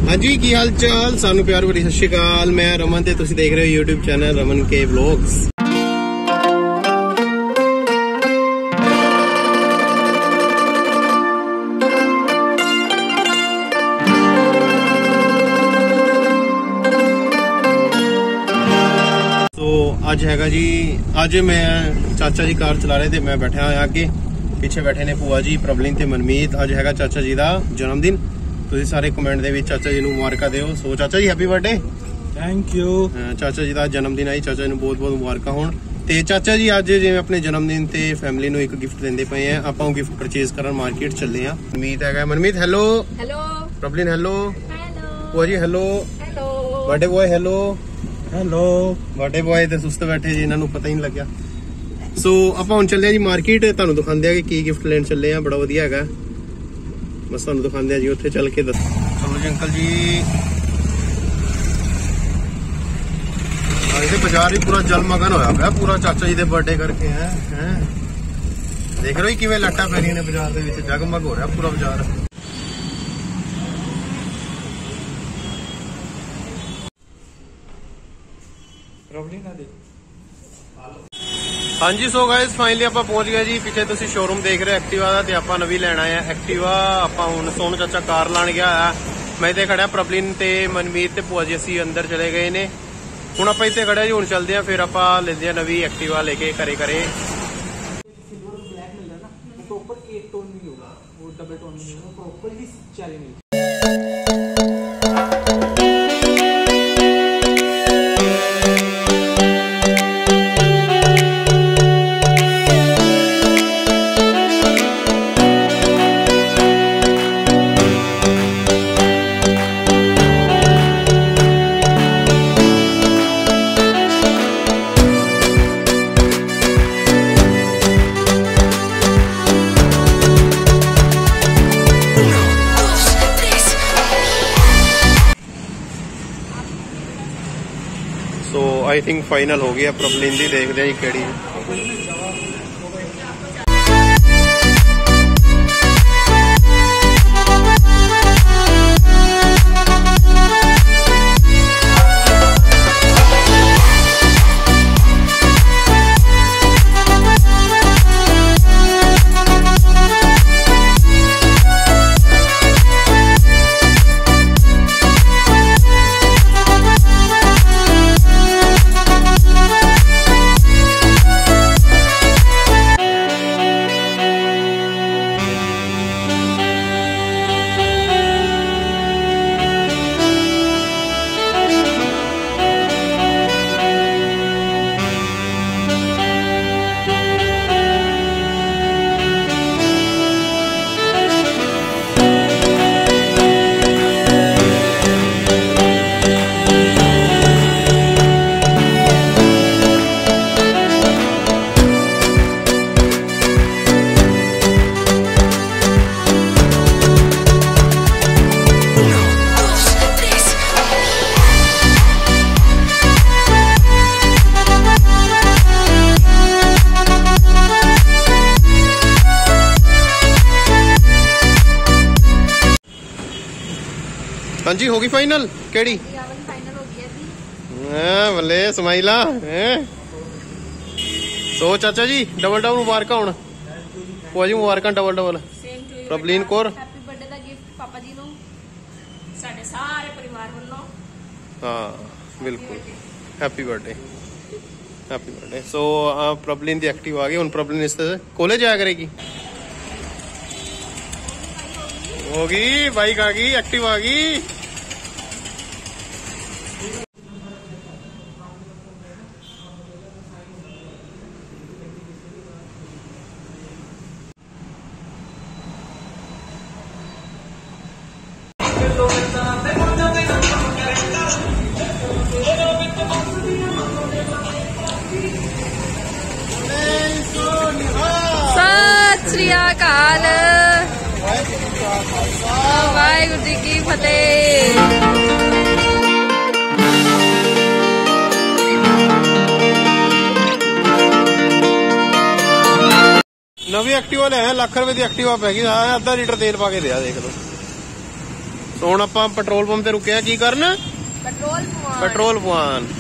हाँ जी की हाल चाल सानू प्यार भरी सत श्री अकाल। मैं रमन ते तुसीं देख रहे हो यूट्यूब चैनल रमन के व्लॉग्स। तो अज हैगा जी, अज मैं चाचा जी कार चला रहे थे, मैं बैठा होया अगे, पीछे बैठे ने भूआ जी प्रबलिन ते मनमीत। अज हैगा चाचा जी का जन्मदिन। तुसीं सारे कमेंट दे विच चाचा जी नूं मुबारकां दिओ। सो चाचा जी हैप्पी बर्थडे। Thank you. चाचा जी का जन्मदिन आई, चाचा जी नूं बहुत बहुत मुबारकां होण। ते चाचा जी अज जिवें अपने जन्मदिन ते फैमिली नूं एक गिफ्ट देंदे पए हैं, आपां गिफ्ट परचेज करन मार्केट चले आ। मनमीत हैगा, Manmeet hello. Hello. Prablin hello. Hello. भूआ जी hello. Hello. Birthday boy hello. Hello. Birthday boy ते सुस्त बैठे जी, इन्हां नूं पता ही नहीं लग्या। सो आपां हुण चले जी मार्केट, तुहानूं दिखांदे आ कि की गिफ्ट लेन चले आ। बड़ा वधिया हैगा, बस तुहानूं दिखांदे आ जी, उत्थे चल के दस। चलो जी अंकल जी, बाजार भी पूरा जलमगन होया पिया पूरा चाचा जी दे बर्थडे करके हैं। देख रहे हो किवें लट्टा पै रही ने बाजार दे विच, जगमग हो रहा पूरा बाजार। हाँ जी सो गाइस फाइनली आप पहुंच गए जी। पीछे तुम शोरूम देख रहे हो एक्टिवा का, आप नवी लैन आए हैं एक्टिवा। आप हूँ सोनू चाचा कार लाने गया है, मैं इतने खड़ा प्रबलिन ते मनमीत ते भूआ जी असी अंदर चले गए ने। हुण आप इतने खड़े जी, हुण चलते हैं फिर आप लेंदे नवी एक्टिवा लेके करे करे। सिल्वर ब्लैक मिल रहा है ना, प्रॉपर एक टोन नहीं होगा, वो डबल टोन नहीं होगा, प्रॉपर ही challenge. So I think final हो गया प्रबलिन दी, देखते हैं केड़ी। हाँ जी होगी फाइनल केड़ी? फाइनल हो गया बल्ले समाइला। सो चाचा जी डबल डबल मुबारक होण, भूआ जी मुबारक double double. Prablin Kaur happy birthday दा गिफ्ट पापा जी नूं साडे सारे परिवार ਵੱਲੋਂ। हाँ बिल्कुल happy birthday, happy birthday. So Prablin दी एक्टिव आ गई, हुण प्रबलिन इस कॉलेज आया करेगी। होगी बाइक आ गई, एक्टिव आ गई। सत श्री अकाल। वाहिगुरू जी की फतेह। नवी एक्टिवा ले आए, लाख रुपए की एक्टिवा पैगी, आधा लीटर तेल पा के दिया, देख लो। ਸੋ ਹੁਣ ਆਪਾਂ ਪੈਟਰੋਲ ਪੰਪ ਤੇ ਰੁਕਿਆ ਕੀ ਕਰਨ ਪੈਟਰੋਲ ਪਵਾਉਣ। ਪੈਟਰੋਲ ਪਵਾਉਣ